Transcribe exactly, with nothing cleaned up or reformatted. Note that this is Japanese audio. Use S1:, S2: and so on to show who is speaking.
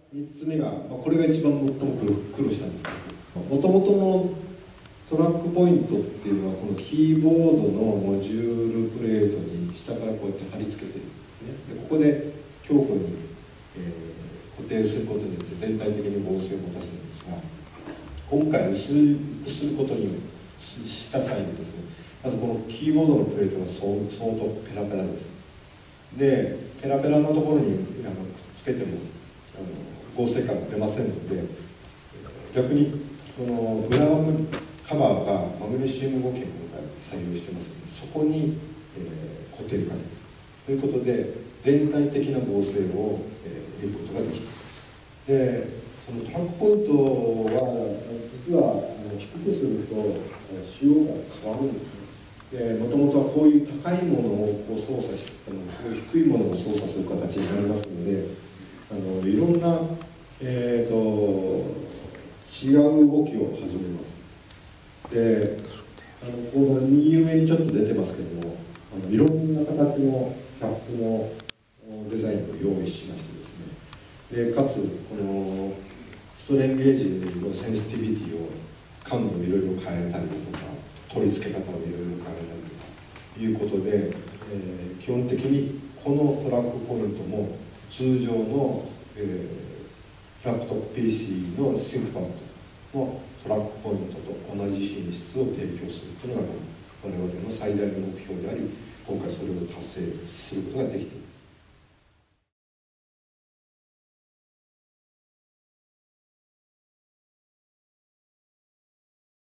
S1: みっつめが、まあ、これが一番最も苦労苦労したんですけど、もともとのトラックポイントっていうのはこのキーボードのモジュールプレートに下からこうやって貼り付けてるんですね。でここで強固に、えー、固定することによって全体的に剛性を持たせるんですが、今回薄くすることにした際にですね、まずこのキーボードのプレートが相当ペラペラです。でペラペラのところにあのくっつけてもあの剛性感が出ませんので、逆にこの裏カバーがマグネシウム合金を今回採用してますので、そこに、えー、固定可能ということで全体的な剛性を、えー、得ることができる。でそのトラックポイントは実はあの低くすると仕様が変わるんですね。でもともとはこういう高いものをこう操作しあのこういう低いものを操作する形になりますので、あのいろんな、えー、と違う動きを始めます。であのここの右上にちょっと出てますけども、あのいろんな形のキャップのデザインを用意しましてですね、でかつこのストレンゲージのセンシティビティを感度をいろいろ変えたりだとか、取り付け方をいろいろ変えたりとかいうことで、えー、基本的にこのトラックポイントも通常の、えー、ラップトップ ピーシー のシンクパッドのトラックポイントと同じ品質を提供するというのが我々の最大の目標であり、今回それを達成することができています。